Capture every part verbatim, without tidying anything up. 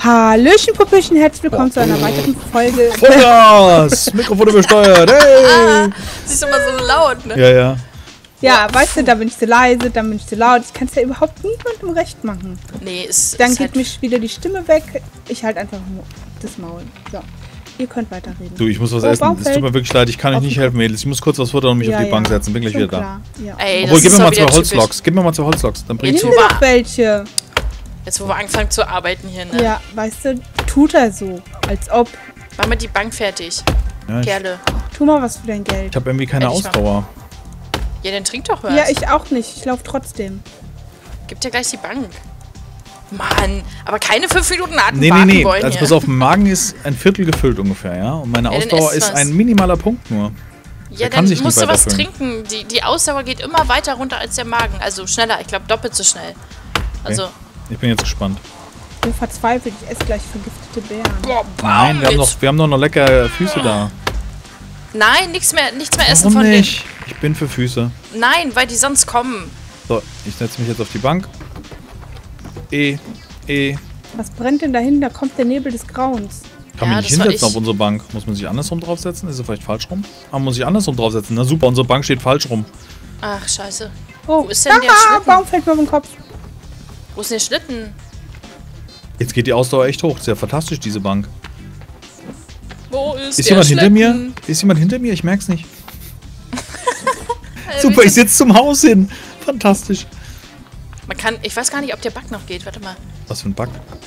Hallöchen, Puppöchen, herzlich willkommen oh. zu einer weiteren Folge. Vollgas! Mikrofon übersteuert, hey! Ah, sie ist immer so laut, ne? Ja, ja. Ja, oh. weißt du, da bin ich zu leise, dann bin ich zu laut. Ich kann es ja überhaupt niemandem recht machen. Nee, ist Dann ist geht halt mich wieder die Stimme weg. Ich halt einfach das Maul. So, ihr könnt weiterreden. Du, ich muss was oh, essen. Baumfeld. Es tut mir wirklich leid, ich kann euch nicht helfen, Mädels. Ich muss kurz was futtern und mich ja, auf die ja. Bank setzen. Bin gleich Schon wieder klar. da. Ja. Ey, Obwohl, gib mir mal zwei typisch. Holzloks. Gib mir mal zwei Holzloks. Dann bringe ich Jetzt, Nimm wo dir wir- doch welche. Jetzt, wo wir angefangen zu arbeiten hier, ne? Ja, weißt du, tut er so. Als ob. Machen wir die Bank fertig. Ja, ich Kerle. Tu mal was für dein Geld. ich habe irgendwie keine Hätte ich mal. Ausdauer. Ja, dann trink doch was. Ja, ich auch nicht. Ich laufe trotzdem. Gib dir gleich die Bank. Mann, aber keine fünf Minuten Atem Nee, nee, warten nee. wollen Also hier. pass auf, mein Magen ist ein Viertel gefüllt ungefähr, ja? Und meine Ja, dann Ausdauer isst ist was. ein minimaler Punkt nur. Ja, Der dann kann sich nicht musst du was weiterfüllen. trinken. Die, die Ausdauer geht immer weiter runter als der Magen. Also schneller, ich glaube doppelt so schnell. Also, Ich bin jetzt gespannt. Ich bin verzweifelt. Ich esse gleich vergiftete Beeren. boah, Nein, wir haben, jetzt- noch, wir haben noch, noch lecker Füße da. Nein, nichts mehr, nichts mehr essen Warum von nicht? Ich bin für Füße. denen. Nein, weil die sonst kommen. So, ich setze mich jetzt auf die Bank. E, E. Was brennt denn dahin? Da kommt der Nebel des Grauens. Kann Ja, man nicht das war hinsetzen ich. auf unsere Bank. Muss man sich andersrum draufsetzen? Ist es vielleicht falsch rum? Ah, muss ich andersrum draufsetzen? Na super, unsere Bank steht falsch rum. Ach, scheiße. Oh, Wo ist denn der ah, Schlitten? Baum fällt mir auf den Kopf. Wo ist denn der Schlitten? Jetzt geht die Ausdauer echt hoch. Ist ja fantastisch, diese Bank. Wo ist, Ist der jemand hinter mir? Schlitten? Ist jemand hinter mir? Ich merk's nicht. Äh, Super, wie- ich sitze zum Haus hin. Fantastisch. Man kann, ich weiß gar nicht, ob der Bug noch geht. Warte mal. Was für ein Bug.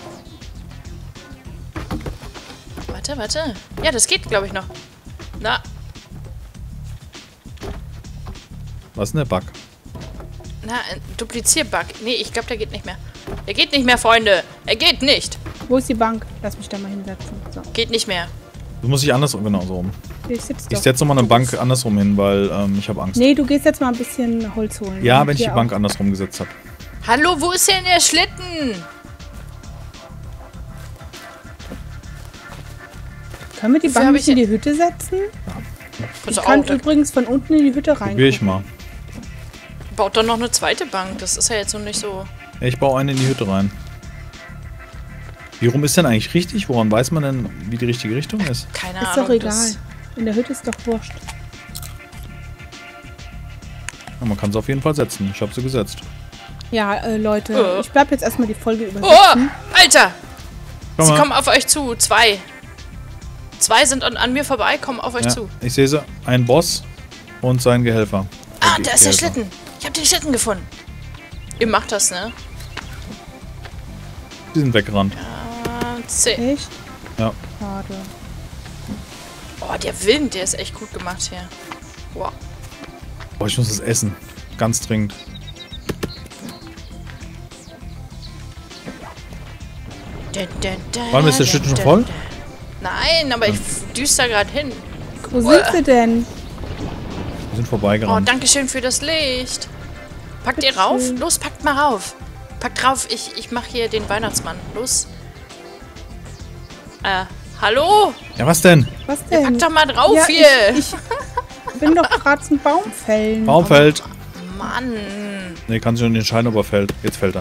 Warte, warte. Ja, das geht, glaube ich, noch. Na, Was ist denn der Bug? na, ein Duplizier-Bug. Nee, ich glaube, der geht nicht mehr. Der geht nicht mehr, Freunde. Er geht nicht. Wo ist die Bank? Lass mich da mal hinsetzen. So. Geht nicht mehr. Du musst dich andersrum, genau so rum. Ich sitze Ich doch. setze nochmal eine Bank andersrum hin, weil ähm, ich habe Angst. Nee, du gehst jetzt mal ein bisschen Holz holen. Ja, damit wenn ich die wir Bank auch- andersrum gesetzt habe. Hallo, wo ist denn der Schlitten? Können wir die Wofür Bank hab nicht ich in die Hütte setzen? Pass Ich kann auf, da übrigens von unten in die Hütte rein. Probier ich mal. baut doch noch eine zweite Bank. Das ist ja jetzt noch nicht so... Ja, ich baue eine in die Hütte rein. Wie rum ist denn eigentlich richtig? Woran weiß man denn, wie die richtige Richtung ist? Keine Ist Ahnung. doch egal. das- In der Hütte ist doch wurscht. Ja, man kann es auf jeden Fall setzen. Ich habe sie gesetzt. Ja, äh, Leute, Äh. ich bleib jetzt erstmal die Folge Oh, übersetzen. Alter! Komm Sie mal. kommen auf euch zu. Zwei. Zwei sind an, an mir vorbei, kommen auf euch Ja, zu. ich sehe sie. Ein Boss und sein Gehelfer. Ah, Ge- da ist der Gehelfer. Schlitten. Ich habe den Schlitten gefunden. Ihr macht das, ne? Die sind weggerannt. Ah, zehn. Echt? Ja. Schade. Oh, der Wind, der ist echt gut gemacht hier. Wow. Boah, ich muss das essen. Ganz dringend. Dun, dun, dun, Wann ist der dun, Schlitten schon dun, voll? dun. Nein, aber ich düster gerade hin. Wo sind sie denn? Wir sind Oh, vorbeigerannt. danke schön für das Licht. Packt ihr Bitte rauf? schön. Los, packt mal rauf. Packt rauf, ich, ich mache hier den Weihnachtsmann. Los. Äh, hallo? Ja, was denn? Was Ja, denn? packt doch mal drauf ja, hier. Ich, ich bin doch gerade zum Baumfällen. Baumfeld. Mann. Ne, kann sich schon entscheiden, ob er fällt. Jetzt fällt er.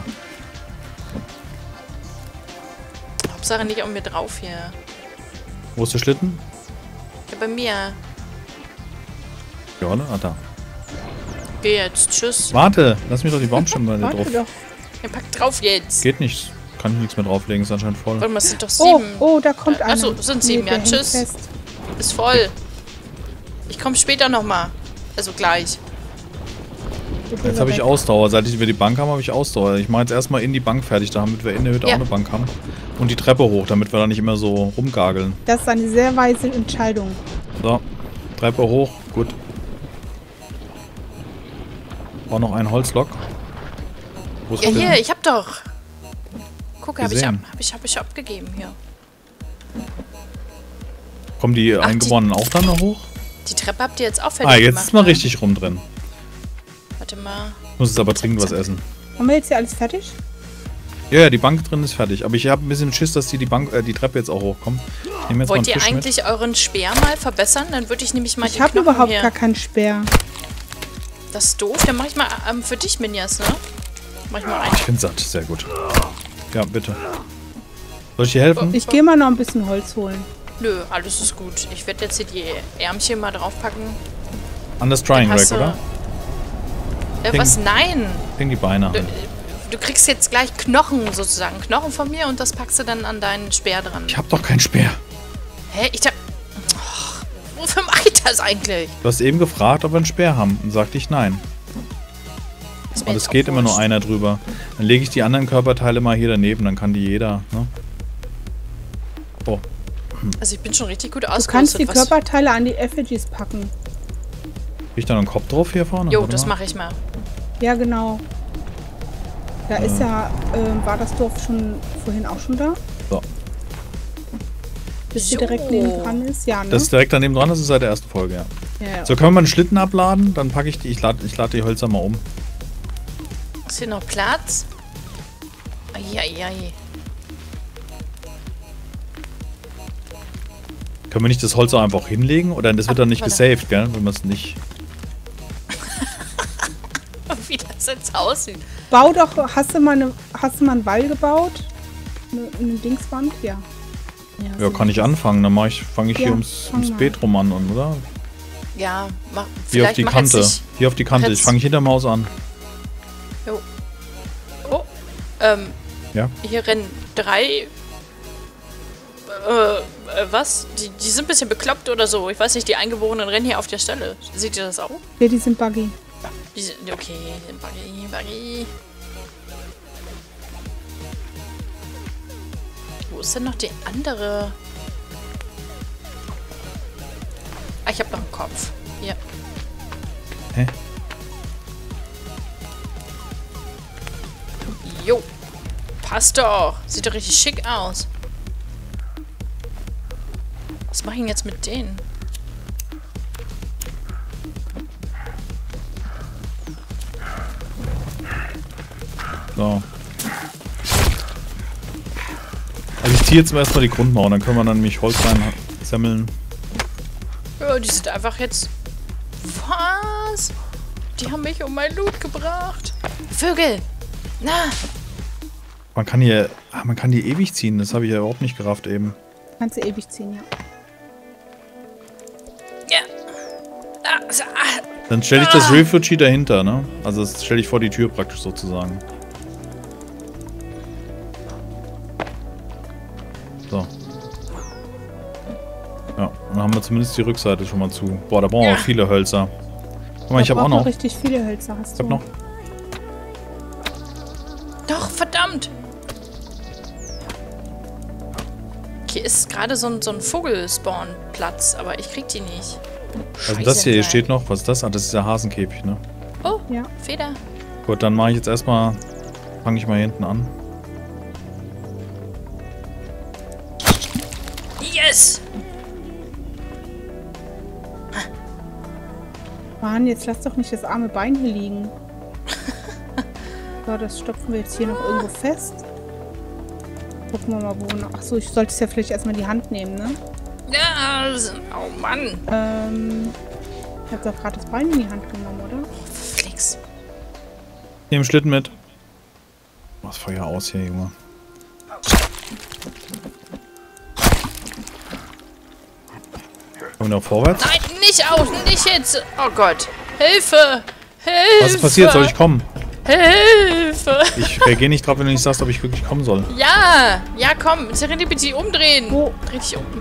Hauptsache nicht auf mir drauf hier. Wo ist der Schlitten? Ja, bei mir. Ja, ne? Ah, da. Geh jetzt. Tschüss. Warte, lass mich doch die Baumstämme Warte drauf. doch. Ja, packt drauf jetzt. Geht nicht. Kann ich nichts mehr drauflegen, ist anscheinend voll. Warte mal, es sind doch Oh, sieben. oh, da kommt Äh, einer. achso, sind sieben, der ja, hängt tschüss. fest. Ist voll. Ich komme später nochmal. Also gleich. Jetzt habe ich Ausdauer. Seit ich über die Bank habe, habe ich Ausdauer. Ich mache jetzt erstmal in die Bank fertig, damit wir in der Hütte Ja. auch eine Bank haben. Und die Treppe hoch, damit wir da nicht immer so rumgageln. Das ist eine sehr weise Entscheidung. So, Treppe hoch, gut. War noch ein Holzlock. Wo ist Ja, der? hier, ich hab doch. Guck, hab ich, ab, Gesehen. hab, ich, hab ich abgegeben hier. Kommen die Ach, die- Eingeborenen auch dann noch hoch? Die Treppe habt ihr jetzt auch fertig Ah, jetzt gemacht, ist mal ne? richtig rum drin. Warte mal. Ich muss jetzt aber dringend was essen. Haben wir jetzt hier alles fertig? Ja, ja, die Bank drin ist fertig. Aber ich habe ein bisschen Schiss, dass die, die, Bank, äh, die Treppe jetzt auch hochkommt. Ich nehme jetzt Wollt mal ihr einen Fisch eigentlich mit. euren Speer mal verbessern? Dann würde ich nämlich mal Ich die habe Knochen überhaupt hier. gar keinen Speer. Das ist doof. Dann mach ich mal ähm, für dich, Minjas, ne? Mach ich mal rein. Ich bin satt, sehr gut. Ja, bitte. Soll ich dir helfen? Ich gehe mal noch ein bisschen Holz holen. Nö, alles ist gut. Ich werde jetzt hier die Ärmchen mal draufpacken. An das Drying Dann Rack, hast du- oder? Äh, Ding. was? Nein! Ding die Beine Du, an. du kriegst jetzt gleich Knochen sozusagen. Knochen von mir und das packst du dann an deinen Speer dran. Ich hab doch keinen Speer. Hä? Ich hab... Och, wofür mache ich das eigentlich? Du hast eben gefragt, ob wir einen Speer haben. Und sagte ich nein. Ist mir Aber jetzt es auch geht immer nur wurscht. einer drüber. Dann lege ich die anderen Körperteile mal hier daneben. Dann kann die jeder, ne? Oh. Also ich bin schon richtig gut Du kannst ausgerüstet. die was- Körperteile an die Effigies packen. Krieg ich da noch einen Kopf drauf hier vorne? Jo, Warte das mal. mache ich mal. Ja, genau. Da ist ja, äh, war das Dorf schon vorhin auch schon da? So. Bis sie So. direkt neben dran ist? Ja, ne? Das ist direkt daneben dran, das ist seit der ersten Folge, ja. ja, ja. So, können wir mal einen Schlitten abladen? Dann packe ich die, ich lade ich lad die Hölzer mal um. Ist hier noch Platz? Eieiei. Können wir nicht das Holz auch einfach hinlegen? Oder das wird dann nicht warte. gesaved, gell? Wenn man es nicht... Wie das jetzt aussieht. Bau doch, hast du mal, eine, hast du mal einen Wall gebaut? Eine, eine Dingswand? Ja. Ja, kann ich anfangen. Dann mach ich, fange ich Ja, hier ums, fang ums mal. Beet rum an, und, oder? Ja, mach, Hier auf vielleicht die mach jetzt Kante. nicht- Hier auf die Kante. jetzt- Ich fange hinter Maus an. Jo. Oh, ähm, Ja? hier rennen drei. Äh, äh, was? Die, die sind ein bisschen bekloppt oder so. Ich weiß nicht, die Eingeborenen rennen hier auf der Stelle. Seht ihr das auch? Ja, die sind buggy. Die sind, okay, Buggy, Buggy. Wo ist denn noch die andere? Ah, ich hab noch einen Kopf. Hier. Hä? Jo. Passt doch. Sieht doch richtig schick aus. Was mache ich denn jetzt mit denen? So. Also ich ziehe jetzt erstmal die Grundmauer, dann können wir dann nämlich Holz reinsammeln. Ja, die sind einfach jetzt... Was? Die haben mich um mein Loot gebracht. Vögel! Na! Man kann hier, ah, man kann die ewig ziehen, das habe ich ja überhaupt nicht gerafft eben. Kannst du ewig ziehen, ja. Ja! Ah, so, ah. Dann stelle ich das Refugee dahinter, ne? Also das stelle ich vor die Tür praktisch sozusagen. So. Ja, dann haben wir zumindest die Rückseite schon mal zu. Boah, da brauchen wir Ja. auch viele Hölzer. Guck mal, Da ich habe auch braucht man noch. richtig viele Hölzer, hast Ich du. hab noch. Doch, verdammt! Hier ist gerade so ein, so ein Vogelspawn-Platz, aber ich krieg die nicht. Also das hier, hier Scheiße, steht noch. Was ist das? Ah, das ist der Hasenkäfig, ne? Oh, Ja. Feder. Gut, dann mache ich jetzt erstmal. Fange ich mal hier hinten an. Yes! Mann, jetzt lass doch nicht das arme Bein hier liegen. So, das stopfen wir jetzt hier noch irgendwo fest. Gucken wir mal, wo noch. Achso, ich sollte es ja vielleicht erstmal in die Hand nehmen, ne? Ja, das- oh Mann. Ähm. Ich habe doch gerade das Bein in die Hand genommen, oder? Flix. Nehmen Schlitten mit. Was Feuer aus hier, Junge. Kommen wir noch vorwärts? Nein, nicht auf, nicht jetzt. Oh Gott. Hilfe! Hilfe! Was ist passiert? Soll ich kommen? Hilfe! Ich reagiere nicht drauf, wenn du nicht sagst, ob ich wirklich kommen soll. Ja! Ja, komm. Serendipity umdrehen. Wo? Dreh dich um.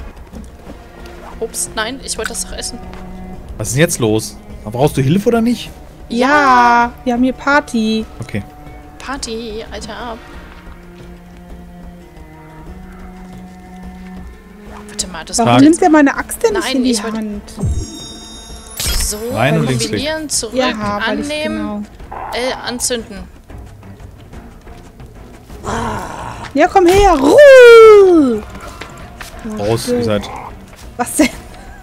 Ups, nein, ich wollte das doch essen. Was ist denn jetzt los? Brauchst du Hilfe oder nicht? Ja, wir haben hier Party. Okay. Party, Alter. Warte mal, das Warum Tag. nimmt er meine Axt denn nicht Nein, in die ich wollte- Hand? so Rein und Linksklick. kombinieren, zurück, Ja, weil ich annehmen, genau. L anzünden. Ja, komm her. Ruhe! Raus, ihr seid. Was denn?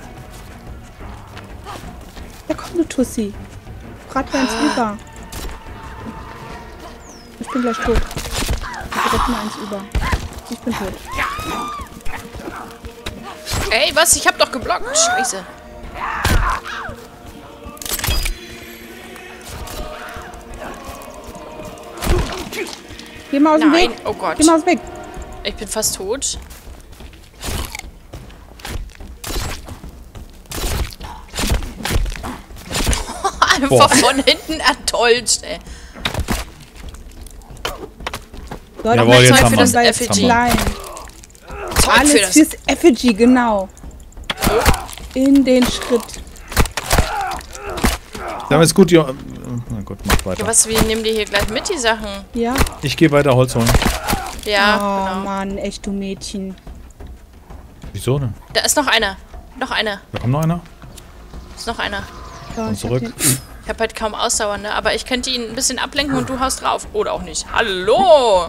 Ja, komm, du Tussi. Brat mir eins über. Ich bin gleich tot. Ich brat mir eins über. Ich bin tot. Ey, was? Ich hab doch geblockt. Scheiße. Geh mal aus dem Nein, Weg. oh Gott. Geh mal aus dem Weg. Ich bin fast tot. Einfach Boah. von hinten erdolcht, ey. Leute, Jawohl, Zeug jetzt für haben das wir. Effigy. Jetzt haben wir. klein. Zeug für Alles das. fürs Effigy, genau. In den Schritt. Damit ist gut, ja. Na gut, macht weiter. Ja, was, wir nehmen die hier gleich mit, die Sachen. Ja. Ich gehe weiter Holz holen. Ja, Oh genau. Mann, echt du Mädchen. Wieso denn? Da ist noch einer. Noch einer. Da kommt noch einer. Ist noch einer. So, Und ich hab zurück. den- Ich habe halt kaum Ausdauer, ne? Aber ich könnte ihn ein bisschen ablenken und du haust drauf. Oder auch nicht. Hallo!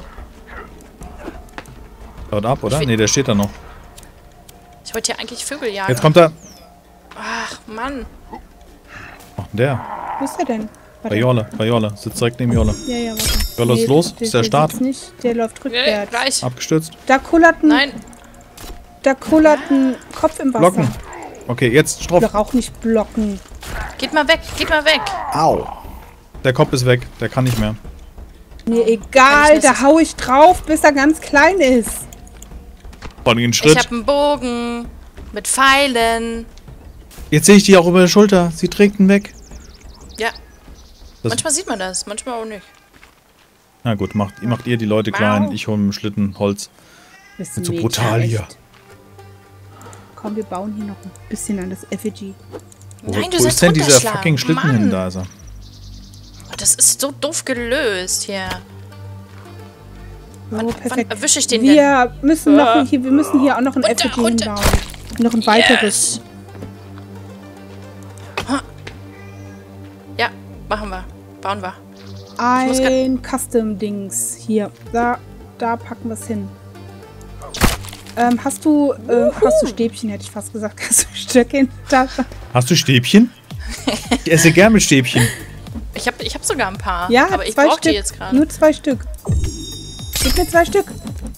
Haut ab, oder? Ich will- Nee, der steht da noch. Ich wollte ja eigentlich Vögel jagen. Jetzt kommt er. Ach, Mann. Ach, der. Wo ist der denn? Bei Jolle. Bei Jolle. Sitzt direkt neben Jolle. Ja, ja, warte. Jolle ist los. Ist der Start? sitzt nicht, der läuft Nee, rückwärts. gleich. Abgestürzt. Da kullert ein, Nein. da kullert ein Kopf im Wasser. Blocken. Okay, jetzt Stroff. Doch auch nicht blocken. Geht mal weg. Geht mal weg. Au. Der Kopf ist weg. Der kann nicht mehr. Mir egal, das da ist- hau ich drauf, bis er ganz klein ist. Vor allem einen Ich Schritt. habe einen Bogen. Mit Pfeilen. Jetzt sehe ich die auch über der Schulter. Sie trägt ihn weg. Ja. Das- Manchmal sieht man das, manchmal auch nicht. Na gut, macht, macht ihr die Leute klein. Ich hole mit dem Schlitten Holz. Bist Bin so Mädchen, brutal hier. echt. Komm, wir bauen hier noch ein bisschen an das Effigy. Wo, Nein, du wo sollst ist denn dieser runterschlagen. fucking Schlitten Mann. hin? Da ist er. Oh, das ist so doof gelöst hier. So, Wann, wann perfekt. erwische ich den denn? Wir müssen, noch, Ah. hier, wir müssen hier auch noch ein Runter, Effigy runter. hinbauen. Noch ein weiteres. Yes. Ha. Ja, machen wir. Bauen wir. muss Ein Custom-Dings. Hier. Da, da packen wir es hin. Ähm, hast du, äh, hast du Stäbchen, hätte ich fast gesagt. Hast du Stöcke in der Tasche? Hast du Stäbchen? Ich esse gerne mit Stäbchen. Ich habe ich hab sogar ein paar. Ja, aber ich zwei brauche die Stück. jetzt gerade. Nur zwei Stück. Gib mir zwei Stück.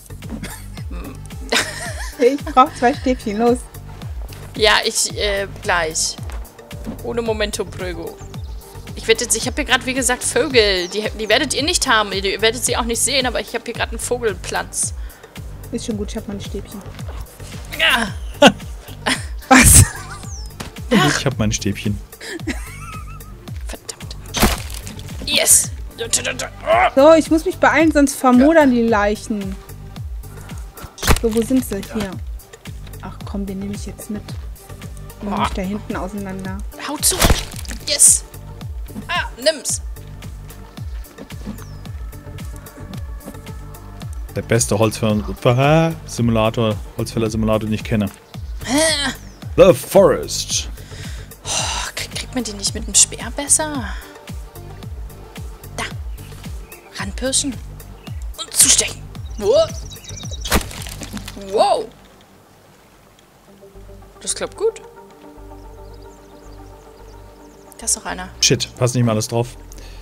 Ich brauche zwei Stäbchen. Los. Ja, ich, äh, gleich. Ohne Momento Prego. Ich werde jetzt, ich habe hier gerade, wie gesagt, Vögel. Die, die werdet ihr nicht haben. Ihr werdet sie auch nicht sehen, aber ich habe hier gerade einen Vogelplatz. Ist schon gut, ich habe meine Stäbchen. Ja. Was? Ich habe mein Stäbchen. Verdammt. Yes. So, ich muss mich beeilen, sonst vermodern die Leichen. So, wo sind sie? Hier. Ach komm, den nehme ich jetzt mit. Den nehme ich da hinten auseinander. Hau zu. Yes. Ah, nimm's. Der beste Holzfäller-Simulator, Holzfäller-Simulator, den ich kenne. The Forest. Oh, krieg, kriegt man die nicht mit dem Speer besser? Da. Ranpirschen. Und zustechen. Wow. Wow. Das klappt gut. Da ist noch einer. Shit, passt nicht mal alles drauf.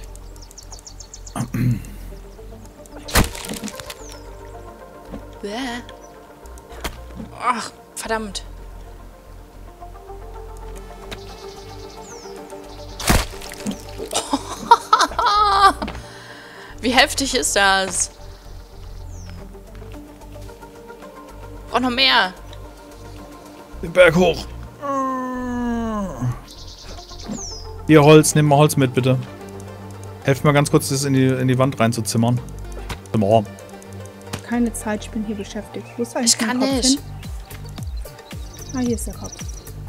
Bäh. Ach, verdammt. Wie heftig ist das? Brauch noch mehr. Den Berg hoch. Hier Holz, nimm mal Holz mit, bitte. Helft mal ganz kurz, das in die, in die Wand reinzuzimmern. Zimmer. Keine Zeit, ich bin hier beschäftigt. Wo ist eigentlich Ich kann mein Kopf nicht. hin? Ah, hier ist der Kopf.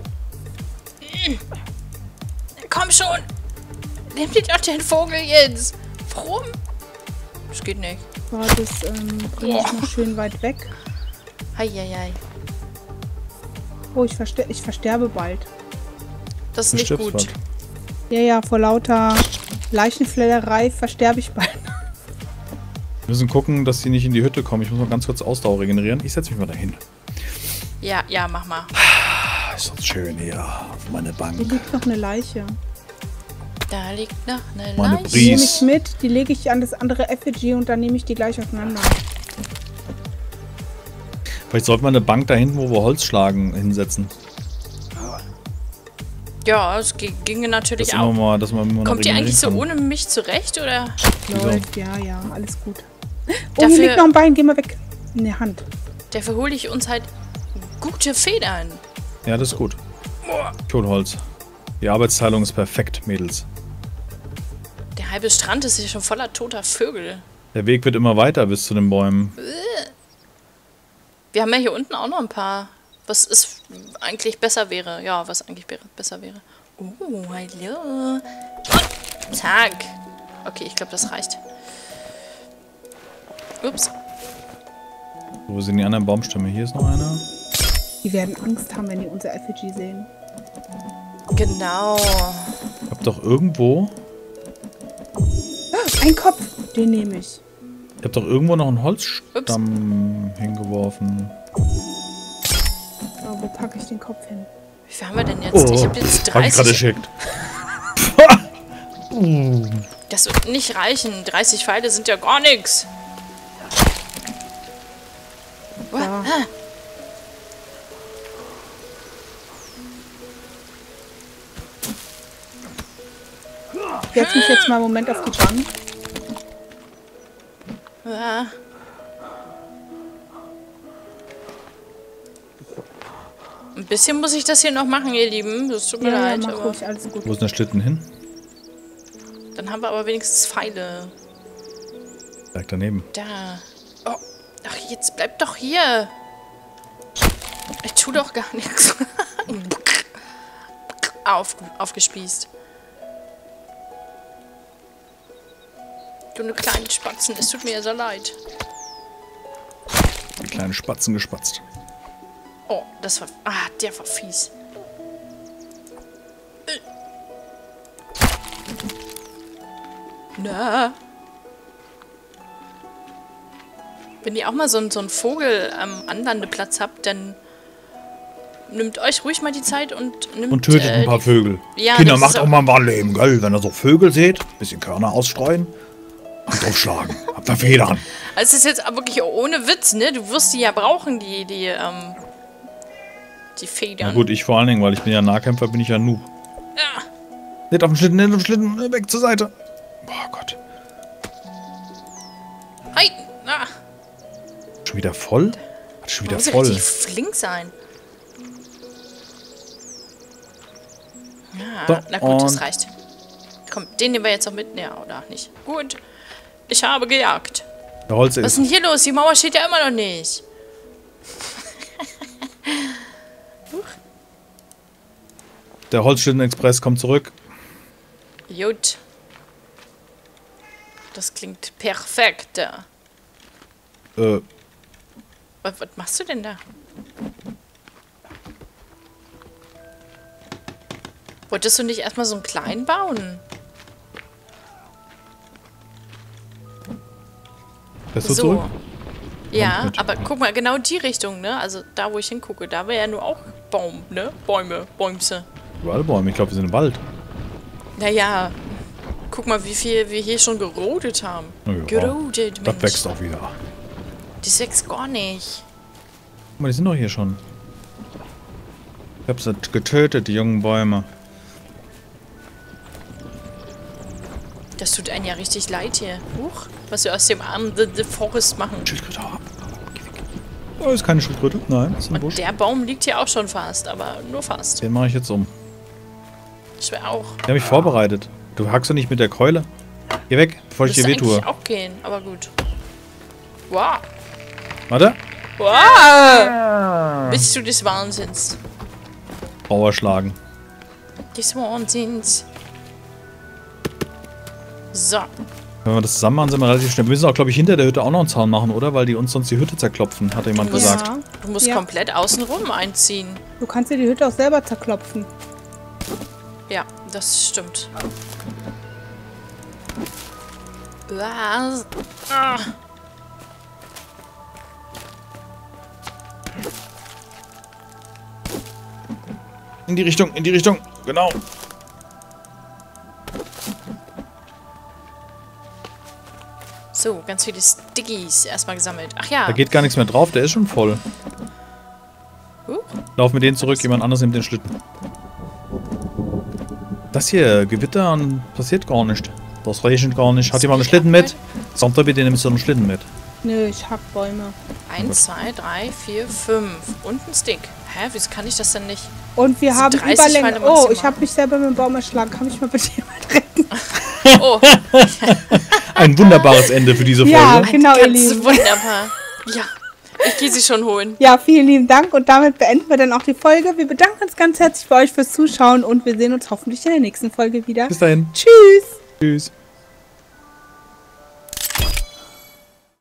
Komm schon. Nimm dir doch den Vogel jetzt. Warum? Das geht nicht. So, das ähm, bringe ich Boah. noch schön weit weg. Heieiei. Oh, ich, verster ich versterbe bald. Das ist Du nicht stirbst gut. bald. Ja, ja, vor lauter Leichenfledderei versterbe ich bald. Wir müssen gucken, dass die nicht in die Hütte kommen. Ich muss mal ganz kurz Ausdauer regenerieren. Ich setze mich mal dahin. Ja, ja, mach mal. Ah, ist das schön hier auf meine Hier Bank. liegt noch eine Leiche. Da liegt noch eine Meine Leiche. Die nehme Bries. ich mit, die lege ich an das andere Effigy und dann nehme ich die gleich auseinander. Vielleicht sollte man eine Bank da hinten, wo wir Holz schlagen, hinsetzen. Ja, es gi- ginge Das natürlich immer auch. mal, dass man immer noch Kommt ihr eigentlich so regenerieren ohne mich zurecht, oder? Wieso? Läuft, ja, ja, alles gut. Oh, Dafür- hier liegt noch ein Bein, geh mal weg. in der Hand. Dafür hole ich uns halt gute Federn. Ja, das ist gut. Ich hol Holz. Die Arbeitsteilung ist perfekt, Mädels. Der halbe Strand ist hier schon voller toter Vögel. Der Weg wird immer weiter bis zu den Bäumen. Wir haben ja hier unten auch noch ein paar. Was ist eigentlich besser wäre. Ja, was eigentlich besser wäre. Oh, hallo. Zack. Okay, ich glaube, das reicht. Ups. Wo sind die anderen Baumstämme? Hier ist noch einer. Die werden Angst haben, wenn die unser Effigy sehen. Genau. Ich hab doch irgendwo... Ah, ein Kopf! Den nehme ich. Ich hab doch irgendwo noch einen Holzstamm Ups. hingeworfen. Oh, wo packe ich den Kopf hin? Wie viel haben wir denn jetzt? Oh, ich hab jetzt hab ich gerade dreißig. geschickt. Das wird nicht reichen. dreißig Pfeile sind ja gar nichts. Ja. Ah. Ich setze mich jetzt mal einen Moment auf die Bank. Ja. Ein bisschen muss ich das hier noch machen, ihr Lieben. Das tut mir Ja, ja, leid. mach Aber ruhig, alles gut. Wo ist denn der Schlitten hin? dann haben wir aber wenigstens Pfeile. Direkt daneben. Da. Oh. Ach, jetzt bleib doch hier. Ich tu doch gar nichts. Auf, aufgespießt. Du ne kleinen Spatzen, es tut mir ja so leid. Die kleinen Spatzen gespatzt. Oh, das war... Ah, der war fies. Na. Wenn ihr auch mal so, einen- so einen Vogel am Anlandeplatz habt, dann nimmt euch ruhig mal die Zeit und nimmt... Und tötet äh, ein paar die- Vögel. Ja, Kinder, das macht ist auch auch- mal ein Wahlleben, gell? Wenn ihr so Vögel seht, bisschen Körner ausstreuen und draufschlagen. Habt ihr Federn. Also es ist jetzt aber wirklich ohne Witz, ne? Du wirst die ja brauchen, die, die, ähm... Die Federn. Na gut, ich vor allen Dingen, weil ich bin ja Nahkämpfer, bin ich ja Noob. Ja. Nicht auf den Schlitten, nicht auf den Schlitten, weg zur Seite. Boah Gott. Hi! Ah. Schon wieder voll? Hat schon wieder Man muss voll. richtig flink sein. Ja, So, na gut, das und- reicht. Komm, den nehmen wir jetzt noch mit. Ja, oder nicht? Gut. Ich habe gejagt. Der Holz Was ist ist. denn hier los? Die Mauer steht ja immer noch nicht. Der Holzschlitten-Express kommt zurück. Gut. Das klingt perfekt. Ja. Äh, Was, was machst du denn da? Wolltest du nicht erstmal so einen kleinen bauen? bist du So. zurück? Ja, mit. aber guck mal, genau die Richtung, ne? Also da, wo ich hingucke, da wäre ja nur auch Baum, ne? Bäume, Bäumse. Überall Bäume. Ich glaube, wir sind im Wald. Naja, guck mal, wie viel wir hier schon gerodet haben. Ja, Gerodet, Das Mensch. wächst auch wieder. Das wächst gar nicht. Guck mal, die sind doch hier schon. Ich hab sie getötet, die jungen Bäume. Das tut einem ja richtig leid hier. Huch, was wir aus dem armen The, The Forest machen. Schildkröte ab. Geh weg. Oh, ist keine Schildkröte. Nein, ist ein Und Busch. der Baum liegt hier auch schon fast, aber nur fast. Den mache ich jetzt um. Ich wäre auch. Den habe ich vorbereitet. Du hackst doch nicht mit der Keule. Geh weg, bevor ich dir Müsste weh eigentlich tue. auch gehen, aber gut. Wow. Warte. Wow. Bist du des Wahnsinns? Bauer schlagen. Des Wahnsinns. So. Wenn wir das zusammen machen, sind wir relativ schnell. Wir müssen auch, glaube ich, hinter der Hütte auch noch einen Zaun machen, oder? Weil die uns sonst die Hütte zerklopfen, hat jemand Du musst- gesagt. Ja. Du musst Ja. komplett außenrum einziehen. Du kannst dir die Hütte auch selber zerklopfen. Ja, das stimmt. Was? Ah. In die Richtung, in die Richtung. Genau. So, ganz viele Stickies erstmal gesammelt. Ach ja. Da geht gar nichts mehr drauf, der ist schon voll. Huch. Lauf mit denen zurück, jemand anderes nimmt den Schlitten. Das hier, Gewitter und passiert gar nicht. Das regnet gar nicht. Hat Das jemand einen will ich Schlitten auch mit? Sandra, bitte nimmst du einen Schlitten mit. Nö, ich hack Bäume. Eins, zwei, drei, vier, fünf. Und ein Stick. Hä, wieso kann ich das denn nicht? Und wir Das haben sind dreißig Überlänge. Pfeile Oh, maximal. ich habe mich selber mit dem Baum erschlagen. Kann mich mal bitte jemand retten? Oh, Ein wunderbares Ende für diese Folge. Ja, genau, ihr ganz Lieben. wunderbar. Ja, ich gehe sie schon holen. Ja, vielen lieben Dank. Und damit beenden wir dann auch die Folge. Wir bedanken uns ganz herzlich bei euch fürs Zuschauen und wir sehen uns hoffentlich in der nächsten Folge wieder. Bis dahin. Tschüss. Tschüss.